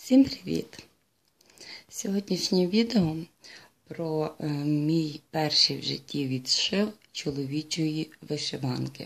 Всім привіт! Сьогоднішнє відео про мій перший в житті відшив чоловічої вишиванки.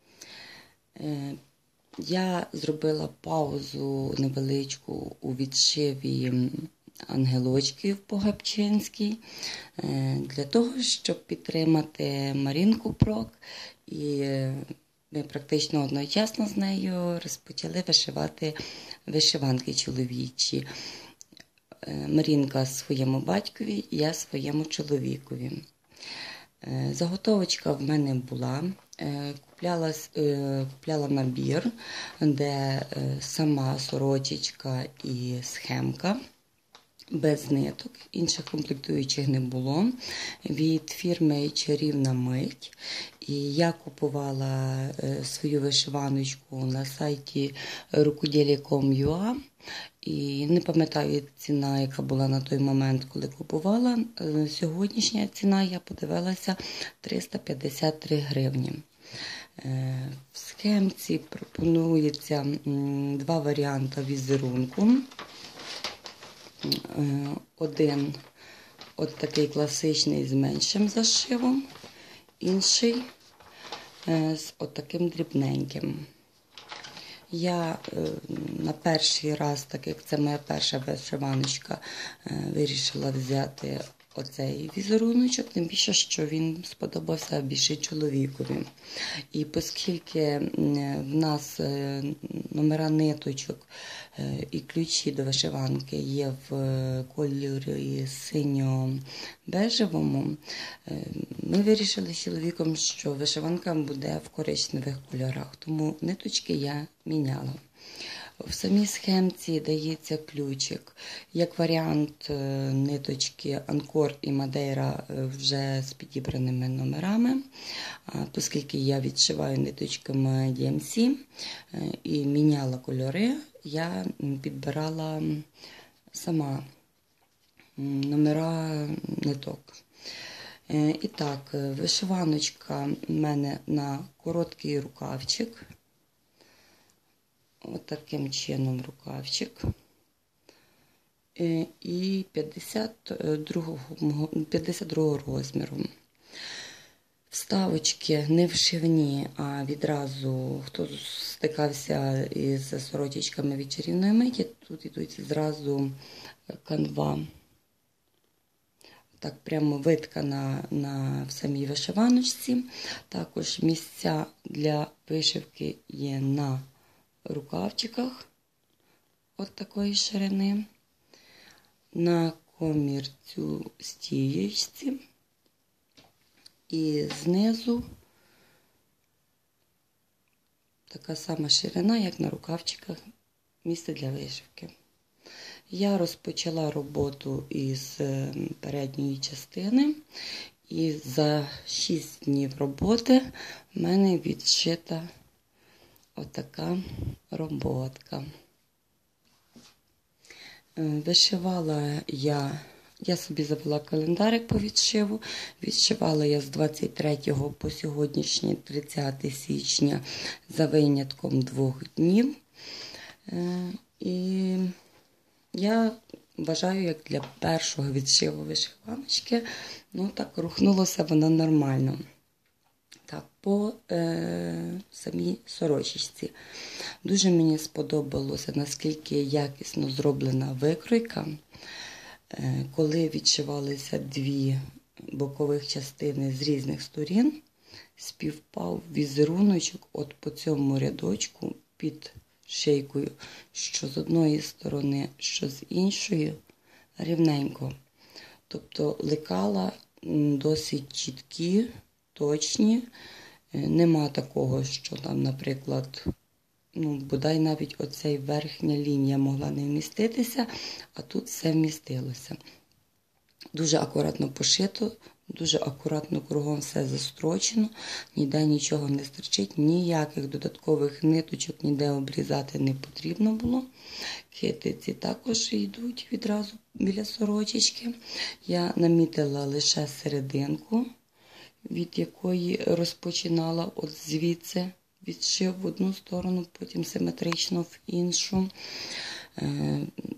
Я зробила паузу невеличку у відшиві ангелочків по-гапчинськи для того, щоб підтримати Марінку Прок, і ми практично одночасно з нею розпочали вишивати вишиванки чоловічі. Марінка своєму батькові, я своєму чоловікові. Заготовочка в мене була. Купляла набір, де сама сорочечка і схемка, без ниток, інших комплектуючих не було, від фірми Чарівна мить. І я купувала свою вишиваночку на сайті rukodelие.com.ua. І не пам'ятаю ціна, яка була на той момент, коли купувала. Сьогоднішня ціна, я подивилася, 353 гривні. В схемці пропонується два варіанти візерунку. Один от такий класичний з меншим зашивом, інший з отаким дрібненьким. Я на перший раз, так як це моя перша вишиваночка, вирішила взяти оцей візеруночок, тим більше, що він сподобався більше чоловікові. І оскільки в нас номера ниточок і ключі до вишиванки є в кольорі синьо-бежевому, ми вирішили з чоловіком, що вишиванка буде в коричневих кольорах, тому ниточки я міняла. В самій схемці дається ключик. Як варіант, ниточки Анкор і Мадейра вже з підібраними номерами, оскільки я відшиваю ниточками DMC і міняла кольори, я підбирала сама номера ниток. І так, вишиваночка в мене на короткий рукавчик. Отаким чином рукавчик. І 52 розміру. Вставочки не вшивні, а відразу, хто стикався із сорочечками від Чарівної миті, тут йдуть зразу канва. Так прямо виткана в самій вишиваночці. Також місця для вишивки є на рукавчиках от такої ширини, на комірцю стієчці і знизу така сама ширина, як на рукавчиках, місце для вишивки. Я розпочала роботу із передньої частини, і за 6 днів роботи в мене відшита отака роботка. Вишивала я собі завела календарик по відшиву. Відшивала я з 23 по сьогоднішнє 30 січня за винятком 2 днів. І я вважаю, як для першого відшиву вишиваночки, ну так, рухнулося воно нормально. Так, по самій сорочечці. Дуже мені сподобалося, наскільки якісно зроблена викройка. Коли відшивалися дві бокових частини з різних сторін, співпав візеруночок от по цьому рядочку під шийкою, що з одної сторони, що з іншої, рівненько. Тобто лекала досить чіткі, точні, нема такого, що там, наприклад, бодай навіть оцей верхня лінія могла не вміститися, а тут все вмістилося. Дуже акуратно пошито, дуже акуратно кругом все застрочено, ніде нічого не стерчить, ніяких додаткових ниточок ніде обрізати не потрібно було. Хитиці також йдуть відразу біля сорочечки. Я намітила лише серединку, від якої розпочинала от звідси, відшив в одну сторону, потім симетрично в іншу.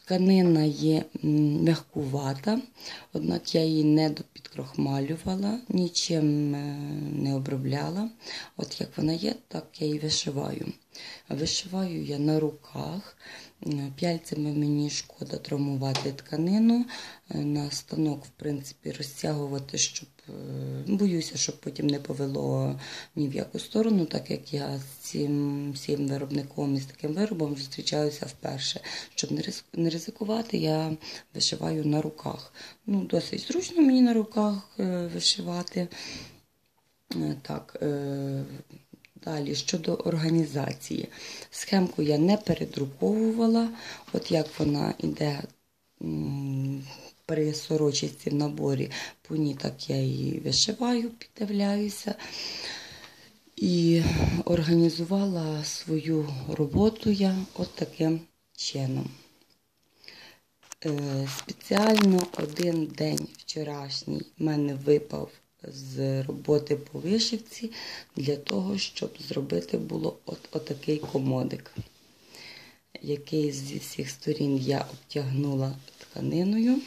Тканина є м'якувата, однак я її не підкрохмалювала, нічим не обробляла. От як вона є, так я її вишиваю. Вишиваю я на руках. Пяльцями мені шкода травмувати тканину. На станок, в принципі, розтягувати, щоб боюся, щоб потім не повело ні в яку сторону, так як я з цим виробником і з таким виробом зустрічаюся вперше. Щоб не ризикувати, я вишиваю на руках. Досить зручно мені на руках вишивати. Так, далі, щодо організації. Схемку я не передруковувала. От як вона йде при сорочці в наборі, по ній так я її вишиваю, піддивляюся. І організувала свою роботу я от таким чином. Спеціально один день вчорашній в мене випав з роботи по вишивці для того, щоб зробити було отакий комодик, який зі всіх сторін я обтягнула тканиною.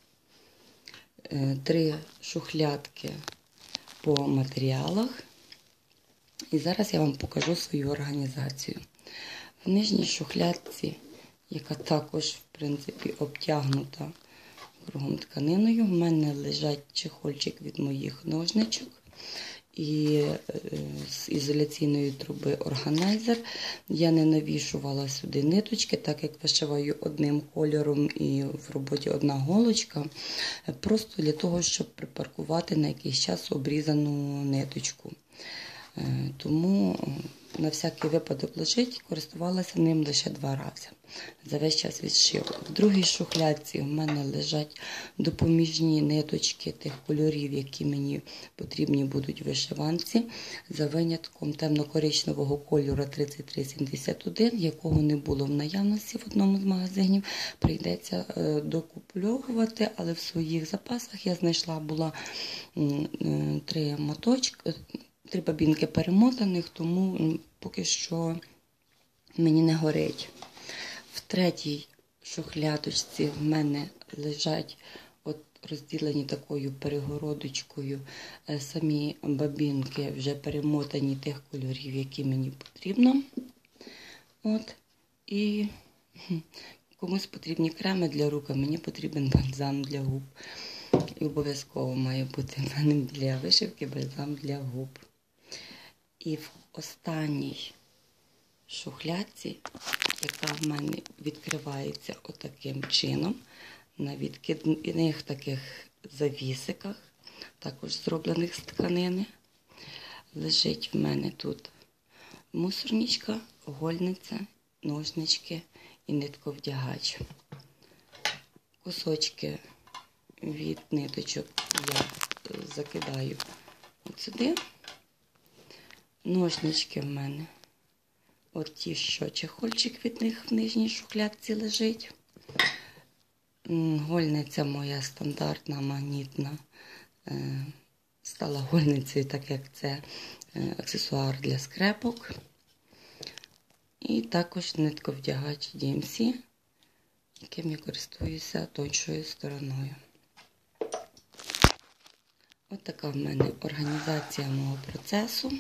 3 шухлядки по матеріалах. І зараз я вам покажу свою організацію. В нижній шухлядці, яка також, в принципі, обтягнута кругом тканиною, в мене лежать чехольчик від моїх ножничок і з ізоляційної труби органайзер. Я не навішувала сюди ниточки, так як вишиваю одним кольором і в роботі одна голочка, просто для того, щоб припаркувати на якийсь час обрізану ниточку. Тому на всякий випадок лежить, користувалася ним лише 2 рази за весь час відшиву. В другій шухлядці в мене лежать допоміжні ниточки тих кольорів, які мені потрібні будуть в вишиванці, за винятком темно-коричневого кольору 3371, якого не було в наявності в одному з магазинів. Прийдеться докупльовувати, але в своїх запасах я знайшла була 3 моточки, 3 бабінки перемотаних, тому поки що мені не горить. В третій шухлядочці в мене лежать розділені такою перегородочкою самі бабінки, вже перемотані тих кольорів, які мені потрібно. І комусь потрібні креми для рук, а мені потрібен бальзам для губ. І обов'язково має бути в мене для вишивки бальзам для губ. І в останній шухлядці, яка в мене відкривається отаким чином, на відкидних таких завісиках, також зроблених з тканини, лежить в мене тут мусорничка, гольниця, ножнички і нитковдягач. Кусочки від ниточок я закидаю от сюди. Ножнички в мене от ті, що чехольчик від них в нижній шухлядці лежить. Гольниця моя стандартна, магнітна, стала гольницею, так як це аксесуар для скрепок. І також нитковдягач DMC, яким я користуюся тоншою стороною. Ось така в мене організація мого процесу.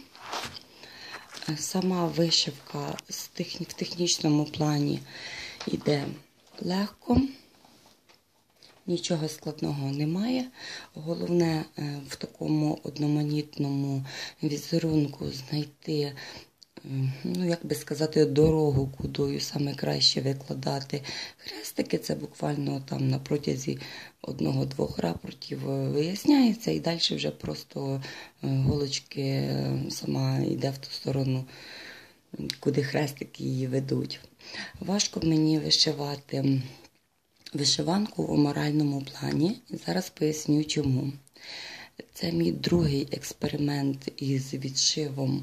Сама вишивка в технічному плані йде легко, нічого складного немає. Головне в такому одноманітному візерунку знайти, як би сказати, дорогу, кудою саме краще викладати хрестики. Це буквально там на протязі 1-2 рапортів виясняється, і далі вже просто голочки сама йде в ту сторону, куди хрестики її ведуть. Важко мені вишивати вишиванку в оморальному плані, і зараз поясню чому. Це мій другий експеримент із відшивом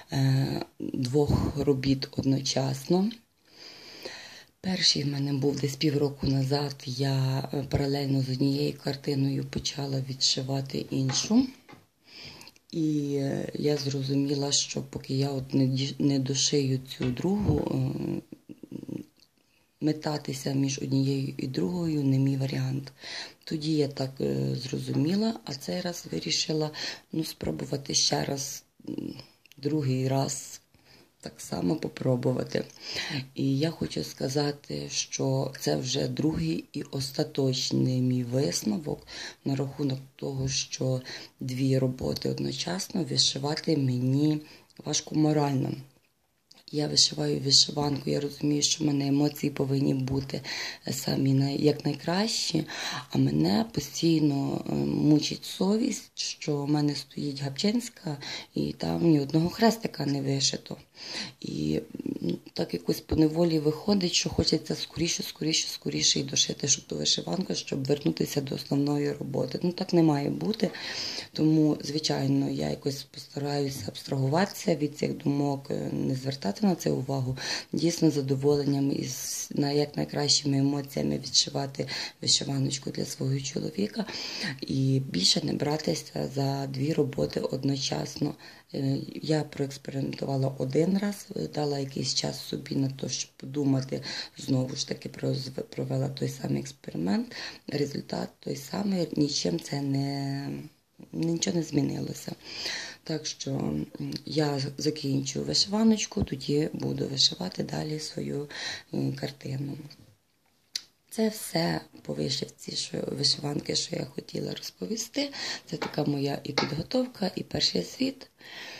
2 робіт одночасно. Перший в мене був десь півроку назад, я паралельно з однією картиною почала відшивати іншу. І я зрозуміла, що поки я не дошию цю другу, метатися між однією і другою не мій варіант. Тоді я так зрозуміла, а цей раз вирішила спробувати ще раз, другий раз так само попробувати. І я хочу сказати, що це вже другий і остаточний мій висновок на рахунок того, що 2 роботи одночасно вишивати мені важко морально. Я вишиваю вишиванку, я розумію, що в мене емоції повинні бути самі якнайкращі, а мене постійно мучить совість, що в мене стоїть Гапчинська і там ні одного хрестика не вишито. І так якось поневолі виходить, що хочеться скоріше і дошити ту вишиванку, щоб вернутися до основної роботи. Так не має бути, тому, звичайно, я якось постараюся абстрагуватися від цих думок, не звертати на це увагу. Дійсно, задоволенням і з якнайкращими емоціями відшивати вишиваночку для свого чоловіка і більше не братися за 2 роботи одночасно. Я проекспериментувала 1 раз, дала якийсь час собі на те, щоб подумати, знову ж таки провела той самий експеримент, результат той самий, нічого не змінилося. Так що я закінчу вишиваночку, тоді буду вишивати далі свою картину. Це все по вишивці вишиванки, що я хотіла розповісти. Це така моя і підготовка, і перший звіт.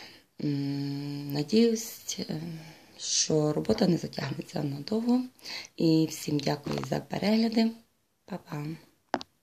Надіюсь, що робота не затягнеться надовго. І всім дякую за перегляди. Па-па!